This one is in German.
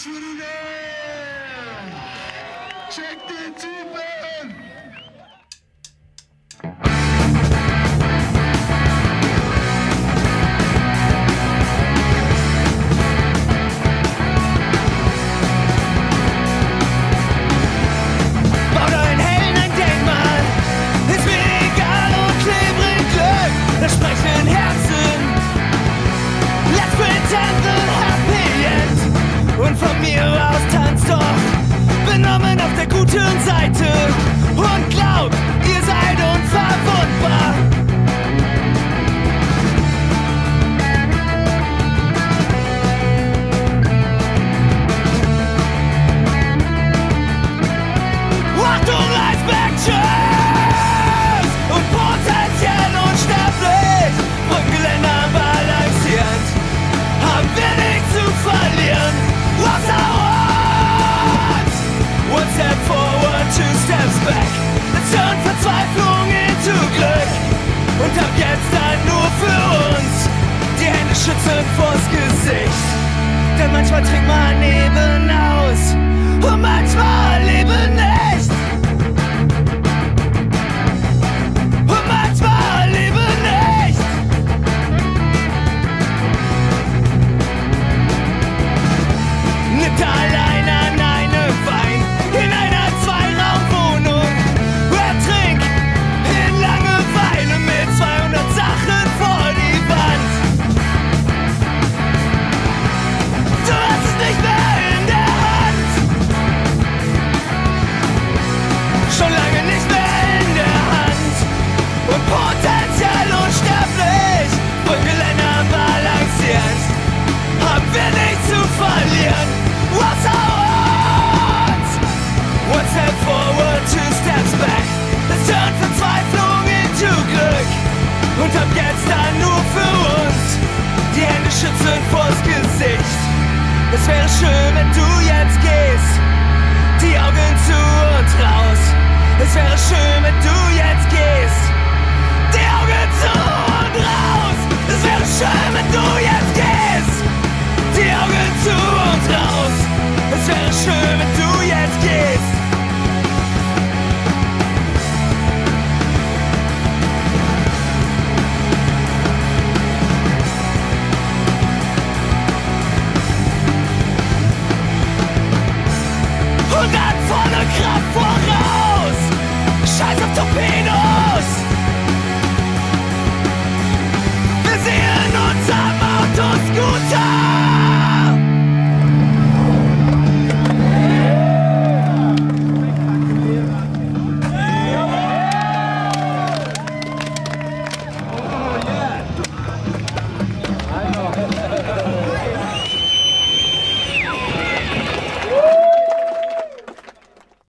für die Welt! Check den Typen! Bau deinen Helden ein Denkmal, ist mir egal und klebrig Glück, das sprechenden Herzen. Let's pretend the happy end. Und von mir aus tanzt doch, benommen auf der guten Seite. Und glaubt, ihr seid unverwundbar. Achtung, Eisberg, tschüss! Und potenziell unsterblich, Brückengeländer balancierend, haben wir nichts zu verlieren, außer uns! One step forward, two steps back, das turnt Verzweiflung into Glück. Und ab jetzt dann nur für uns, die Hände schützen vors Gesicht. Denn manchmal trinkt man Leben aus und manchmal Leben nicht. Und manchmal Leben nicht. Nimmt allein an einem Wein in einer Zweiraumwohnung. Ertrink in Langeweile mit 200 Sachen vor die Wand. Du hast es nicht mehr in der Hand. Schon lange nicht mehr in der Hand. Und potenziell unsterblich, Brückengeländer balancierend, haben wir nichts zu verlieren, außer uns. One step forward, two steps back, das turnt Verzweiflung into Glück. Und ab jetzt dann nur für uns, die Hände schützen vors Gesicht. Es wäre schön, wenn du jetzt gehst, die Augen zu und raus. Es wäre schön, wenn du jetzt gehst, die Augen zu und raus. Es wäre schön, wenn du jetzt gehst, die Augen zu und raus. Es wäre schön, wenn du jetzt gehst. Und dann volle Kraft voraus. Scheiße